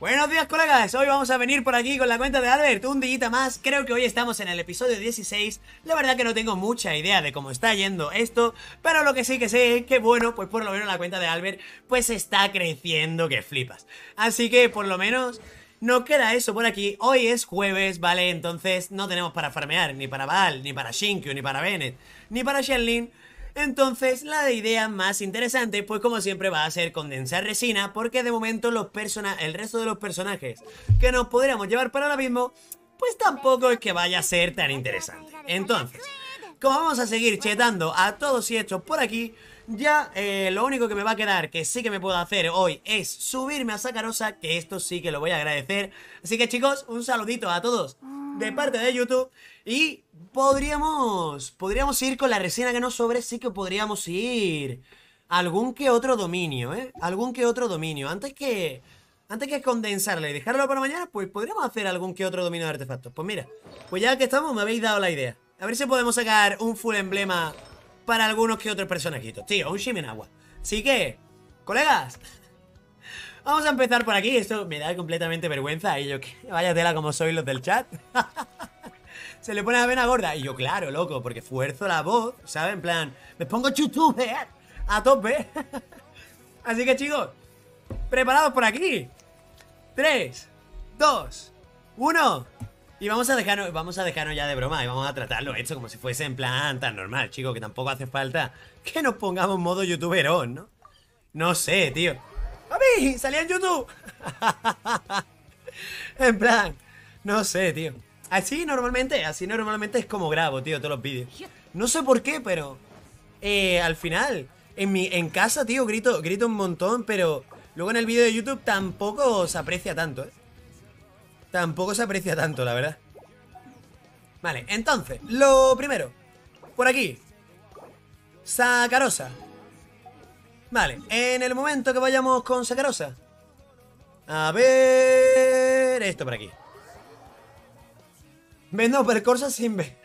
Buenos días, colegas. Hoy vamos a venir por aquí con la cuenta de Albert, un dillita más. Creo que hoy estamos en el episodio 16. La verdad que no tengo mucha idea de cómo está yendo esto, pero lo que sí que sé es que, bueno, pues por lo menos la cuenta de Albert pues está creciendo que flipas. Así que por lo menos nos queda eso por aquí. Hoy es jueves, ¿vale? Entonces no tenemos para farmear ni para Baal, ni para Shinkyu, ni para Bennett, ni para Shenlin. Entonces, la idea más interesante, pues como siempre, va a ser condensar resina, porque de momento el resto de los personajes que nos podríamos llevar para ahora mismo, pues tampoco es que vaya a ser tan interesante. Entonces, como vamos a seguir chetando a todos y hechos por aquí, ya lo único que me va a quedar, que sí que me puedo hacer hoy, es subirme a Sakarosa, que esto sí que lo voy a agradecer. Así que chicos, un saludito a todos de parte de YouTube. Y podríamos ir con la resina que nos sobre. Sí que podríamos ir a algún que otro dominio, algún que otro dominio. Antes que condensarla y dejarlo para mañana, pues podríamos hacer algún que otro dominio de artefactos. Pues mira, pues ya que estamos, me habéis dado la idea. A ver si podemos sacar un full emblema para algunos que otros personajitos. Tío, un Shimenawa. Así que, colegas, vamos a empezar por aquí. Esto me da completamente vergüenza. Y yo, que vaya tela como sois los del chat. Se le pone la vena gorda. Y yo, claro, loco, porque fuerzo la voz, ¿sabes? En plan, me pongo YouTube a tope. Así que, chicos, preparados por aquí. 3, 2, 1. Y vamos a dejarnos ya de broma. Y vamos a tratarlo esto como si fuese en plan tan normal, chicos. Que tampoco hace falta que nos pongamos modo youtuberón, ¿no? No sé, tío. ¡Papi! ¡Salí en YouTube! En plan, no sé, tío. Así normalmente es como grabo, tío, todos los vídeos. No sé por qué, pero al final, en casa, tío, grito un montón, pero luego en el vídeo de YouTube tampoco se aprecia tanto, Tampoco se aprecia tanto, la verdad. Vale, entonces, lo primero, por aquí, Sakarosa. Vale, en el momento que vayamos con Sakarosa, a ver, esto por aquí. Vendo percorsa sin ver.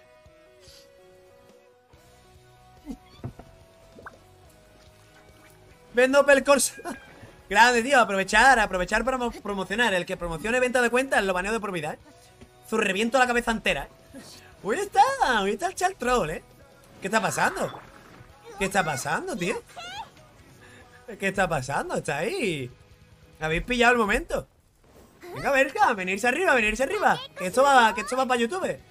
Vendo percorsa. Grande, tío, aprovechar para promocionar. El que promocione venta de cuentas lo baneo de por vida, Su reviento la cabeza entera, Hoy está el chat troll, ¿Qué está pasando? ¿Qué está pasando, tío? ¿Qué está pasando? Está ahí. Habéis pillado el momento. Venga, verga, venirse arriba. Que esto va para YouTube.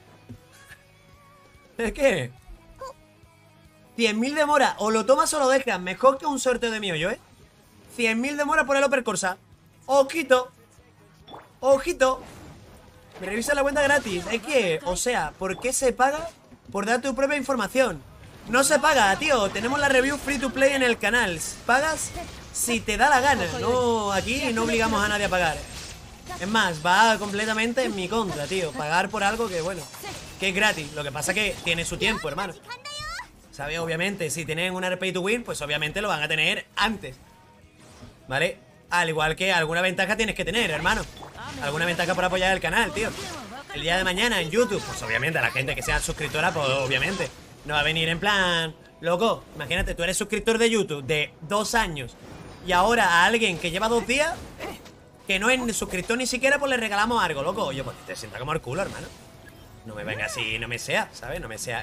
Es que 100.000 de mora. O lo tomas o lo dejas. Mejor que un sorteo de mío, 100.000 de mora por el Opercorsa. Ojito. Ojito. Me revisa la cuenta gratis. Es que, o sea, ¿por qué se paga por dar tu propia información? No se paga, tío. Tenemos la review free to play en el canal. Pagas si te da la gana. No, aquí no obligamos a nadie a pagar. Es más, va completamente en mi contra, tío. Pagar por algo que, bueno, que es gratis. Lo que pasa que tiene su tiempo, hermano. ¿Sabes? Obviamente, si tienen un pay to win, pues obviamente lo van a tener antes, ¿vale? Al igual que alguna ventaja tienes que tener, hermano. Alguna ventaja por apoyar el canal, tío. El día de mañana en YouTube, pues obviamente a la gente que sea suscriptora, pues obviamente no va a venir en plan, loco, imagínate, tú eres suscriptor de YouTube de 2 años y ahora a alguien que lleva 2 días, que no es suscriptor ni siquiera, pues le regalamos algo, loco. Oye, pues te sienta como el culo, hermano. No me venga así, no me sea, ¿sabes? No me sea.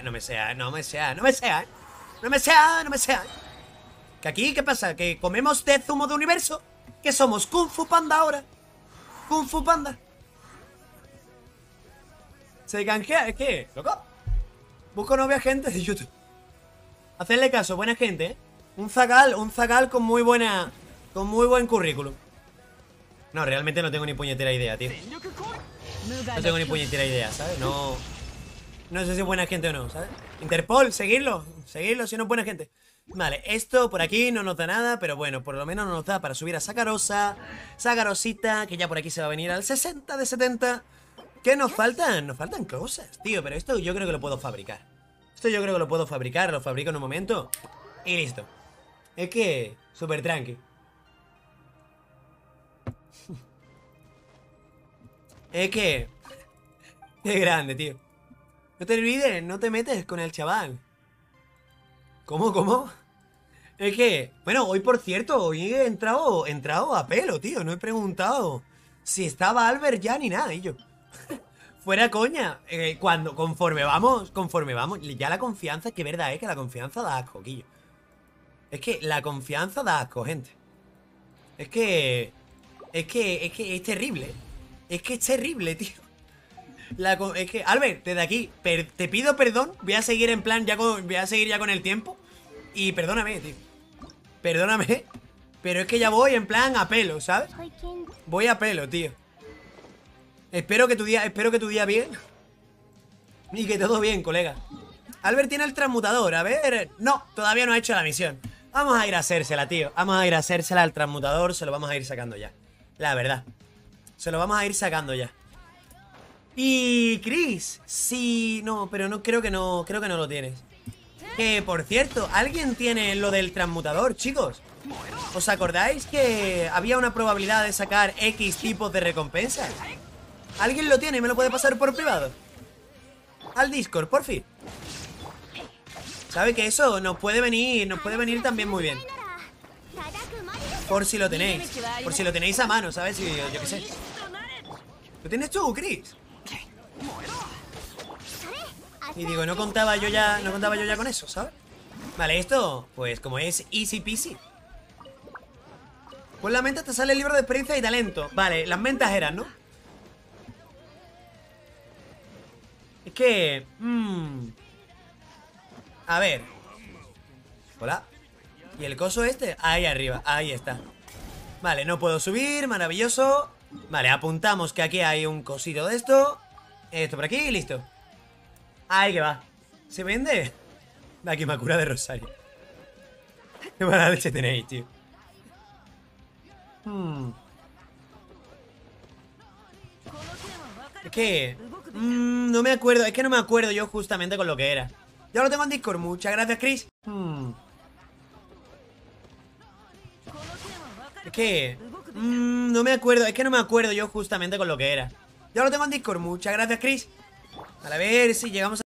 Que aquí, ¿qué pasa? ¿Que comemos de zumo de universo? ¿Qué somos? Kung Fu Panda ahora. Kung Fu Panda. Se canjea, ¿es qué? ¿Loco? Busco novia gente de YouTube. Hacerle caso, buena gente, Un zagal con muy buen currículum. No, realmente no tengo ni puñetera idea, tío. No tengo ni puñetera idea, ¿sabes? No sé si es buena gente o no, ¿sabes? Interpol, seguirlo si no es buena gente. Vale, esto por aquí no nos da nada, pero bueno, por lo menos nos da para subir a Sakarosa. Sakarosita, que ya por aquí se va a venir al 60 de 70. ¿Qué nos faltan? Nos faltan cosas, tío, pero esto yo creo que lo puedo fabricar. Lo fabrico en un momento y listo. Es que, súper tranqui. Es que, qué grande, tío. No te olvides, no te metes con el chaval. ¿Cómo? Es que, bueno, hoy por cierto, hoy he entrado a pelo, tío. No he preguntado Si estaba Albert ya ni nada, y yo. Fuera coña. Conforme vamos, ya la confianza, que verdad es que la confianza da asco, Quillo. Es que la confianza da asco, gente. Es que es terrible. Es que es terrible, tío. Es que, Albert, desde aquí, te pido perdón. Voy a seguir en plan, voy a seguir ya con el tiempo. Y perdóname, tío. Perdóname. Pero es que ya voy en plan a pelo, ¿sabes? Voy a pelo, tío. Espero que tu día bien. Y que todo bien, colega. Albert tiene el transmutador, a ver. No, todavía no ha hecho la misión. Vamos a ir a hacérsela, tío. Vamos a ir a hacérsela al transmutador. Se lo vamos a ir sacando ya. La verdad. Se lo vamos a ir sacando ya. Y Chris, sí, no, pero no creo que no lo tienes. Que por cierto, ¿alguien tiene lo del transmutador, chicos? ¿Os acordáis que había una probabilidad de sacar X tipos de recompensas? ¿Alguien lo tiene y me lo puede pasar por privado? Al Discord, por fin. ¿Sabe que eso nos puede venir también muy bien? Por si lo tenéis. Por si lo tenéis a mano, ¿sabes? Y yo qué sé. ¿Lo tienes tú, Chris? Y digo, no contaba yo ya con eso, ¿sabes? Vale, esto, pues como es easy peasy. Con la menta te sale el libro de experiencia y talento. Vale, las mentas eran, ¿no? Es que... A ver. Hola. ¿Y el coso este? Ahí arriba, ahí está. Vale, no puedo subir, maravilloso. Vale, apuntamos que aquí hay un cosito de esto. Esto por aquí y listo. Ahí que va. ¿Se vende? La quemakura de Rosario. Qué mala leche tenéis, tío. Es que... no me acuerdo. Es que no me acuerdo yo justamente con lo que era. Ya lo tengo en Discord. Muchas gracias, Chris. Es que... no me acuerdo. Es que no me acuerdo yo justamente con lo que era. Ya lo tengo en Discord. Muchas gracias, Chris. A ver si llegamos a...